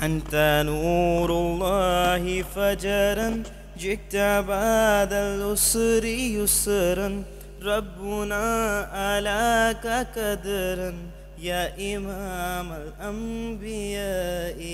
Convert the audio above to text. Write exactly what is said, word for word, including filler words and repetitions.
أنت نور الله فجرا، جئت بعد العسر يسرا، ربنا ألاك قدرا يا إمام الأنبياء.